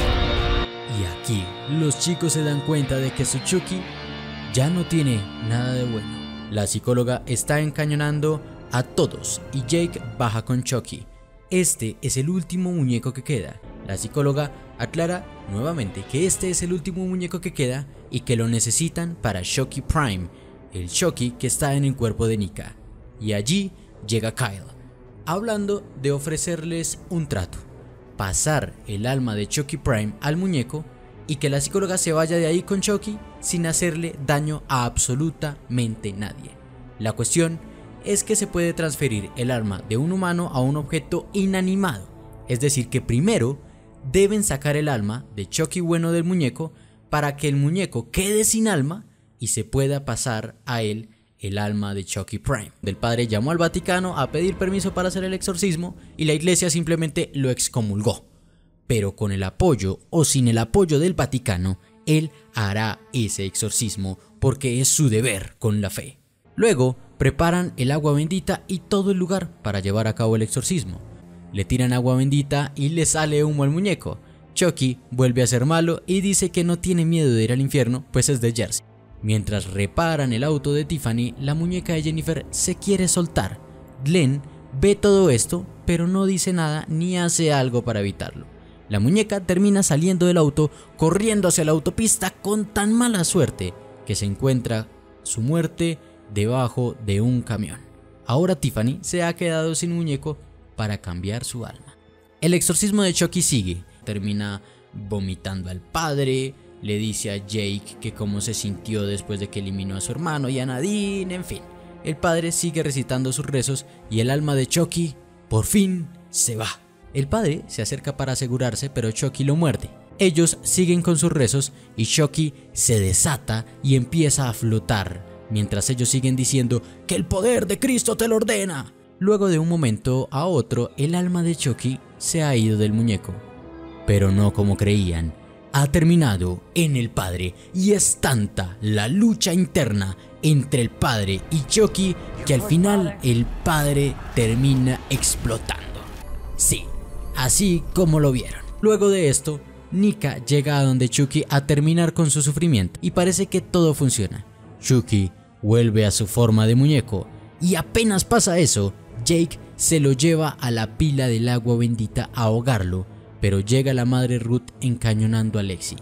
Y aquí los chicos se dan cuenta de que su Chucky ya no tiene nada de bueno. La psicóloga está encañonando a todos y Jake baja con Chucky. Este es el último muñeco que queda. La psicóloga aclara nuevamente que este es el último muñeco que queda y que lo necesitan para Chucky Prime, el Chucky que está en el cuerpo de Nika. Y allí llega Kyle, hablando de ofrecerles un trato: pasar el alma de Chucky Prime al muñeco y que la psicóloga se vaya de ahí con Chucky sin hacerle daño a absolutamente nadie. La cuestión es que se puede transferir el alma de un humano a un objeto inanimado, es decir que primero deben sacar el alma de Chucky bueno del muñeco para que el muñeco quede sin alma y se pueda pasar a él el alma de Chucky Prime. El padre llamó al Vaticano a pedir permiso para hacer el exorcismo y la iglesia simplemente lo excomulgó. Pero con el apoyo o sin el apoyo del Vaticano, él hará ese exorcismo porque es su deber con la fe. Luego preparan el agua bendita y todo el lugar para llevar a cabo el exorcismo. Le tiran agua bendita y le sale humo al muñeco. Chucky vuelve a ser malo y dice que no tiene miedo de ir al infierno, pues es de Jersey. Mientras reparan el auto de Tiffany, la muñeca de Jennifer se quiere soltar. Glenn ve todo esto, pero no dice nada ni hace algo para evitarlo. La muñeca termina saliendo del auto, corriendo hacia la autopista con tan mala suerte que se encuentra su muerte debajo de un camión. Ahora Tiffany se ha quedado sin muñeco para cambiar su alma. El exorcismo de Chucky sigue. Termina vomitando al padre, le dice a Jake que cómo se sintió después de que eliminó a su hermano y a Nadine, en fin. El padre sigue recitando sus rezos y el alma de Chucky por fin se va. El padre se acerca para asegurarse, pero Chucky lo muerde. Ellos siguen con sus rezos y Chucky se desata y empieza a flotar, mientras ellos siguen diciendo que el poder de Cristo te lo ordena. Luego de un momento a otro, el alma de Chucky se ha ido del muñeco. Pero no como creían, ha terminado en el padre y es tanta la lucha interna entre el padre y Chucky que al final el padre termina explotando. Sí, así como lo vieron. Luego de esto, Nika llega a donde Chucky a terminar con su sufrimiento y parece que todo funciona. Chucky vuelve a su forma de muñeco y apenas pasa eso, Jake se lo lleva a la pila del agua bendita a ahogarlo, pero llega la madre Ruth encañonando a Lexi.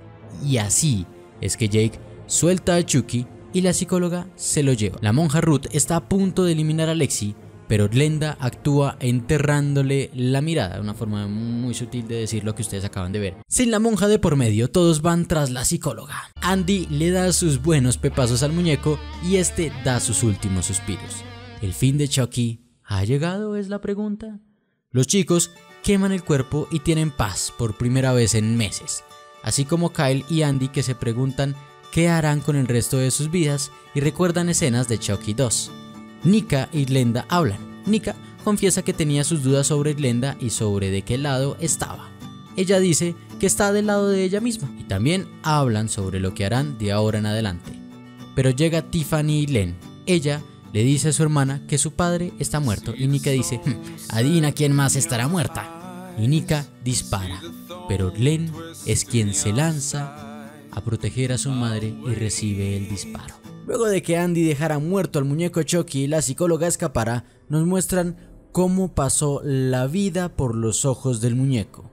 Y así es que Jake suelta a Chucky y la psicóloga se lo lleva. La monja Ruth está a punto de eliminar a Lexi, pero Glenda actúa enterrándole la mirada, una forma muy sutil de decir lo que ustedes acaban de ver. Sin la monja de por medio, todos van tras la psicóloga. Andy le da sus buenos pepazos al muñeco y este da sus últimos suspiros. ¿El fin de Chucky ha llegado? Es la pregunta. Los chicos queman el cuerpo y tienen paz por primera vez en meses, así como Kyle y Andy, que se preguntan qué harán con el resto de sus vidas y recuerdan escenas de Chucky 2. Nika y Glenda hablan. Nika confiesa que tenía sus dudas sobre Glenda y sobre de qué lado estaba. Ella dice que está del lado de ella misma y también hablan sobre lo que harán de ahora en adelante. Pero llega Tiffany y Glenn. Ella le dice a su hermana que su padre está muerto y Nika dice, adivina quién más estará muerta. Y Nika dispara, pero Glenn es quien se lanza a proteger a su madre y recibe el disparo. Luego de que Andy dejara muerto al muñeco Chucky y la psicóloga escapara, nos muestran cómo pasó la vida por los ojos del muñeco.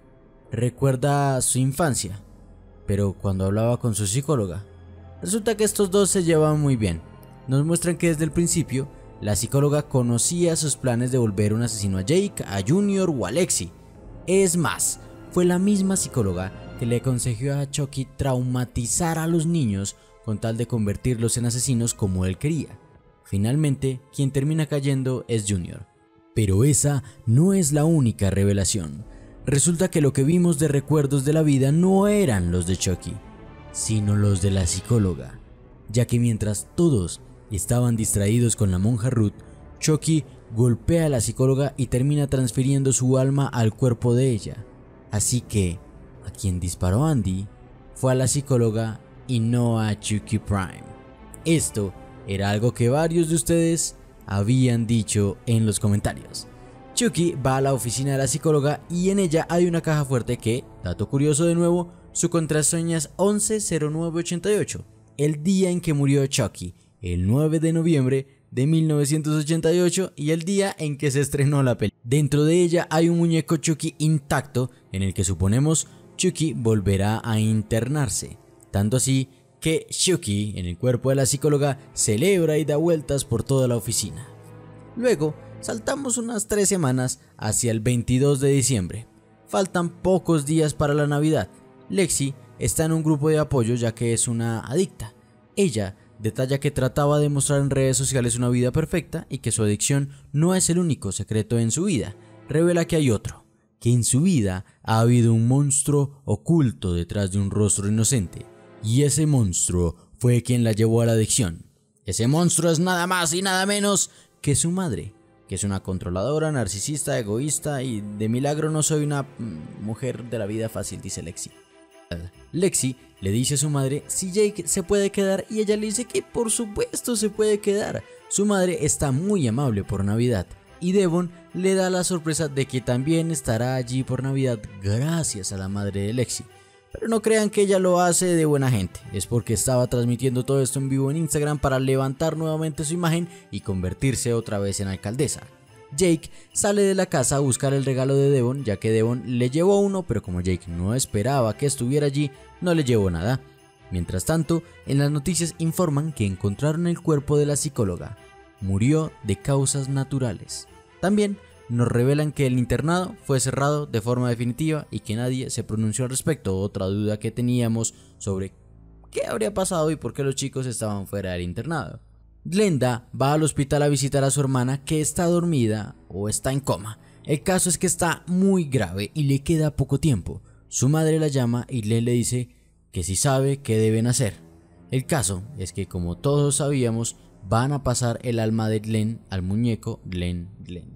recuerda su infancia, pero cuando hablaba con su psicóloga. Resulta que estos dos se llevan muy bien. Nos muestran que desde el principio la psicóloga conocía sus planes de volver un asesino a Jake, a Junior o a Lexi. Es más, fue la misma psicóloga que le aconsejó a Chucky traumatizar a los niños con tal de convertirlos en asesinos como él quería. Finalmente, quien termina cayendo es Junior. Pero esa no es la única revelación. Resulta que lo que vimos de recuerdos de la vida no eran los de Chucky, sino los de la psicóloga, ya que mientras todos estaban distraídos con la monja Ruth, Chucky golpea a la psicóloga y termina transfiriendo su alma al cuerpo de ella. Así que, a quien disparó Andy fue a la psicóloga y no a Chucky Prime. Esto era algo que varios de ustedes habían dicho en los comentarios. Chucky va a la oficina de la psicóloga y en ella hay una caja fuerte que, dato curioso de nuevo, su contraseña es 110988, el día en que murió Chucky, el 9 de noviembre de 1988 y el día en que se estrenó la película. Dentro de ella hay un muñeco Chucky intacto en el que suponemos Chucky volverá a internarse, tanto así que Chucky, en el cuerpo de la psicóloga, celebra y da vueltas por toda la oficina. Luego, saltamos unas 3 semanas hacia el 22 de diciembre. Faltan pocos días para la Navidad. Lexi está en un grupo de apoyo ya que es una adicta. Ella detalla que trataba de mostrar en redes sociales una vida perfecta y que su adicción no es el único secreto en su vida. Revela que hay otro, que en su vida ha habido un monstruo oculto detrás de un rostro inocente. Y ese monstruo fue quien la llevó a la adicción. Ese monstruo es nada más y nada menos que su madre, que es una controladora, narcisista, egoísta y de milagro no soy una mujer de la vida fácil, dice Lexi. Lexi le dice a su madre si Jake se puede quedar y ella le dice que por supuesto se puede quedar. Su madre está muy amable por Navidad y Devon le da la sorpresa de que también estará allí por Navidad gracias a la madre de Lexi. Pero no crean que ella lo hace de buena gente, es porque estaba transmitiendo todo esto en vivo en Instagram para levantar nuevamente su imagen y convertirse otra vez en alcaldesa. Jake sale de la casa a buscar el regalo de Devon, ya que Devon le llevó uno, pero como Jake no esperaba que estuviera allí, no le llevó nada. Mientras tanto, en las noticias informan que encontraron el cuerpo de la psicóloga. Murió de causas naturales. También nos revelan que el internado fue cerrado de forma definitiva y que nadie se pronunció al respecto. Otra duda que teníamos sobre qué habría pasado y por qué los chicos estaban fuera del internado. Glenda va al hospital a visitar a su hermana que está dormida o está en coma. El caso es que está muy grave y le queda poco tiempo. Su madre la llama y le dice que si sabe qué deben hacer. El caso es que, como todos sabíamos, van a pasar el alma de Glenn al muñeco Glenda.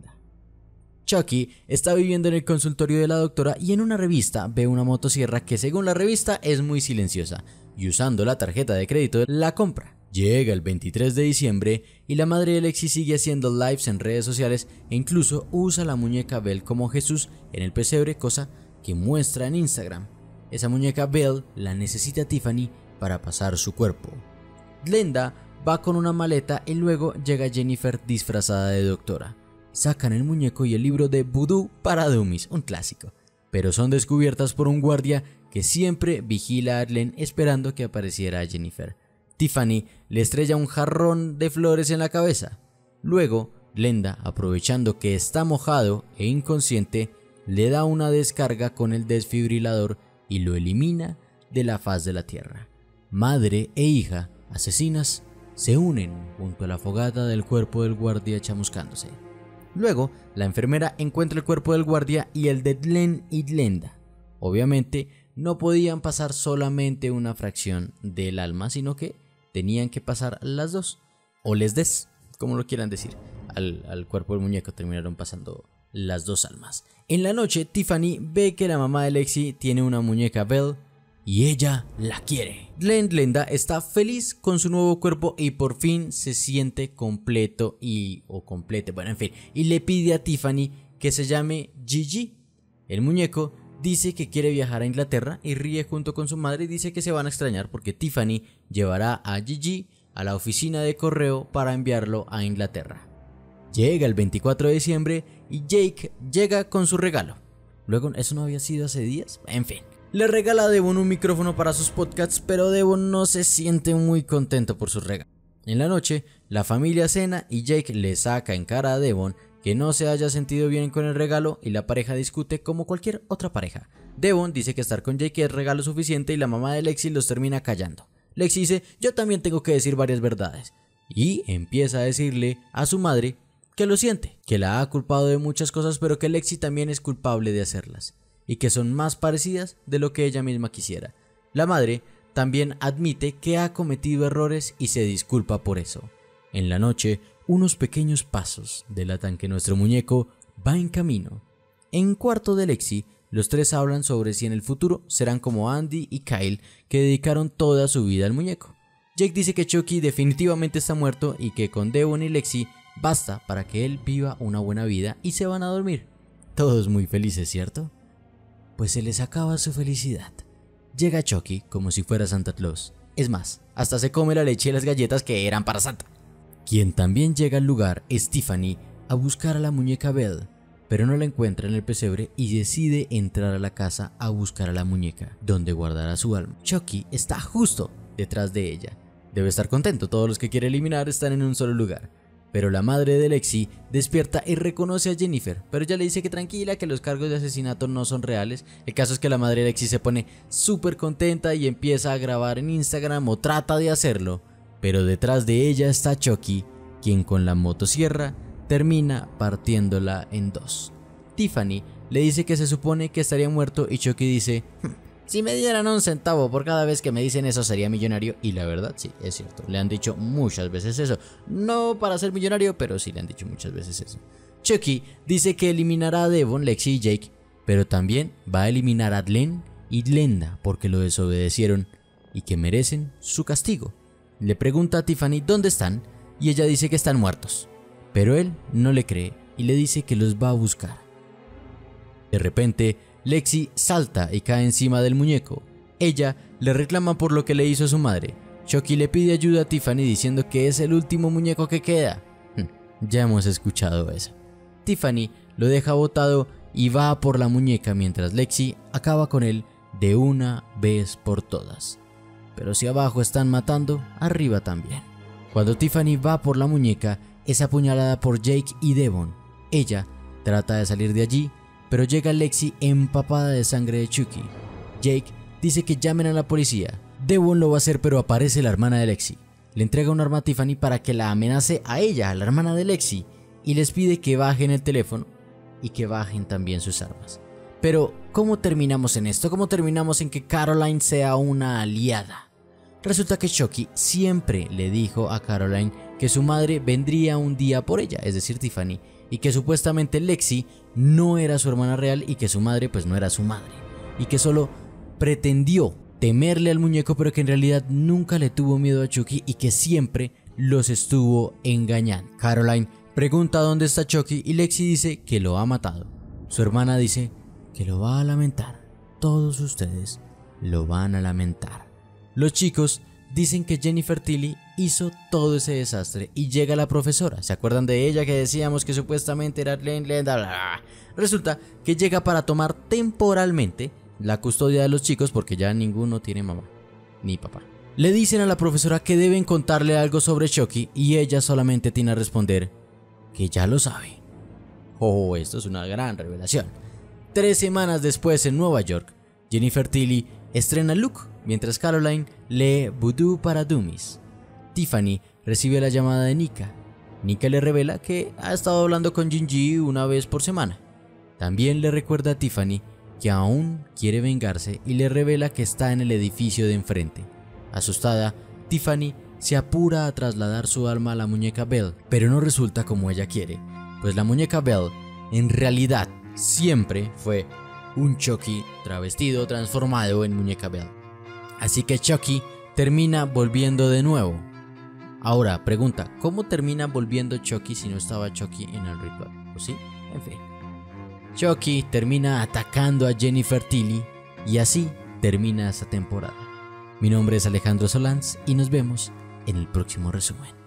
Chucky está viviendo en el consultorio de la doctora y en una revista ve una motosierra que, según la revista, es muy silenciosa, y usando la tarjeta de crédito la compra. Llega el 23 de diciembre y la madre de Lexi sigue haciendo lives en redes sociales e incluso usa la muñeca Belle como Jesús en el pesebre, cosa que muestra en Instagram. Esa muñeca Belle la necesita Tiffany para pasar su cuerpo. Glenda va con una maleta y luego llega Jennifer disfrazada de doctora. Sacan el muñeco y el libro de Voodoo para Dummies, un clásico, pero son descubiertas por un guardia que siempre vigila a Glenn esperando que apareciera Jennifer. Tiffany le estrella un jarrón de flores en la cabeza. Luego, Glenda, aprovechando que está mojado e inconsciente, le da una descarga con el desfibrilador y lo elimina de la faz de la tierra. Madre e hija, asesinas, se unen junto a la fogata del cuerpo del guardia chamuscándose. Luego, la enfermera encuentra el cuerpo del guardia y el de Glenn y Glenda. Obviamente, no podían pasar solamente una fracción del alma, sino que tenían que pasar las dos, o les des, como lo quieran decir. Al cuerpo del muñeco terminaron pasando las dos almas. En la noche, Tiffany ve que la mamá de Lexi tiene una muñeca Belle y ella la quiere. Glenda está feliz con su nuevo cuerpo y por fin se siente completo y le pide a Tiffany que se llame Gigi. El muñeco dice que quiere viajar a Inglaterra y ríe junto con su madre y dice que se van a extrañar porque Tiffany llevará a Gigi a la oficina de correo para enviarlo a Inglaterra. Llega el 24 de diciembre y Jake llega con su regalo. Luego, ¿eso no había sido hace días? En fin. Le regala a Devon un micrófono para sus podcasts, pero Devon no se siente muy contento por su regalo. En la noche, la familia cena y Jake le saca en cara a Devon que no se haya sentido bien con el regalo y la pareja discute como cualquier otra pareja. Devon dice que estar con Jake es regalo suficiente y la mamá de Lexi los termina callando. Lexi dice, yo también tengo que decir varias verdades. Y empieza a decirle a su madre que lo siente, que la ha culpado de muchas cosas, pero que Lexi también es culpable de hacerlas, y que son más parecidas de lo que ella misma quisiera. La madre también admite que ha cometido errores y se disculpa por eso. En la noche, unos pequeños pasos delatan que nuestro muñeco va en camino. En cuarto de Lexi, los tres hablan sobre si en el futuro serán como Andy y Kyle, que dedicaron toda su vida al muñeco. Jake dice que Chucky definitivamente está muerto y que con Devon y Lexi basta para que él viva una buena vida y se van a dormir. Todos muy felices, ¿cierto? Pues se les acaba su felicidad. Llega Chucky como si fuera Santa Claus. Es más, hasta se come la leche y las galletas que eran para Santa. Quien también llega al lugar es Tiffany a buscar a la muñeca Belle, pero no la encuentra en el pesebre y decide entrar a la casa a buscar a la muñeca, donde guardará su alma. Chucky está justo detrás de ella. Debe estar contento, todos los que quiere eliminar están en un solo lugar. Pero la madre de Lexi despierta y reconoce a Jennifer, pero ella le dice que tranquila, que los cargos de asesinato no son reales. El caso es que la madre de Lexi se pone súper contenta y empieza a grabar en Instagram, o trata de hacerlo, pero detrás de ella está Chucky, quien con la motosierra termina partiéndola en dos. Tiffany le dice que se supone que estaría muerto y Chucky dice, si me dieran un centavo por cada vez que me dicen eso sería millonario. Y la verdad sí, es cierto, le han dicho muchas veces eso. No para ser millonario, pero sí le han dicho muchas veces eso. Chucky dice que eliminará a Devon, Lexi y Jake, pero también va a eliminar a Glenn y Glenda porque lo desobedecieron y que merecen su castigo. Le pregunta a Tiffany dónde están y ella dice que están muertos, pero él no le cree y le dice que los va a buscar. De repente, Lexi salta y cae encima del muñeco. Ella le reclama por lo que le hizo a su madre. Chucky le pide ayuda a Tiffany diciendo que es el último muñeco que queda. Ya hemos escuchado eso. Tiffany lo deja botado y va por la muñeca mientras Lexi acaba con él de una vez por todas. Pero si abajo están matando, arriba también. Cuando Tiffany va por la muñeca, es apuñalada por Jake y Devon. Ella trata de salir de allí, pero llega Lexi empapada de sangre de Chucky. Jake dice que llamen a la policía. Devon lo va a hacer, pero aparece la hermana de Lexi. Le entrega un arma a Tiffany para que la amenace a ella, a la hermana de Lexi, y les pide que bajen el teléfono y que bajen también sus armas. Pero, ¿cómo terminamos en esto? ¿Cómo terminamos en que Caroline sea una aliada? Resulta que Chucky siempre le dijo a Caroline que su madre vendría un día por ella, es decir, Tiffany, y que supuestamente Lexi no era su hermana real y que su madre pues no era su madre, y que solo pretendió temerle al muñeco, pero que en realidad nunca le tuvo miedo a Chucky y que siempre los estuvo engañando. Caroline pregunta dónde está Chucky y Lexi dice que lo ha matado. Su hermana dice que lo va a lamentar. Todos ustedes lo van a lamentar. Los chicos dicen que Jennifer Tilly hizo todo ese desastre y llega la profesora. ¿Se acuerdan de ella que decíamos que supuestamente era Glenda? Resulta que llega para tomar temporalmente la custodia de los chicos porque ya ninguno tiene mamá ni papá. Le dicen a la profesora que deben contarle algo sobre Chucky y ella solamente tiene a responder que ya lo sabe. Oh, esto es una gran revelación. 3 semanas después en Nueva York, Jennifer Tilly estrena Look, mientras Caroline lee Voodoo para Dummies. Tiffany recibe la llamada de Nika. Nika le revela que ha estado hablando con Gingy una vez por semana. También le recuerda a Tiffany que aún quiere vengarse y le revela que está en el edificio de enfrente. Asustada, Tiffany se apura a trasladar su alma a la muñeca Belle, pero no resulta como ella quiere, pues la muñeca Belle en realidad siempre fue un Chucky travestido, transformado en muñeca Belle. Así que Chucky termina volviendo de nuevo. Ahora, pregunta, ¿cómo termina volviendo Chucky si no estaba Chucky en el ritual? ¿O sí? En fin. Chucky termina atacando a Jennifer Tilly y así termina esta temporada. Mi nombre es Alejandro Solans y nos vemos en el próximo resumen.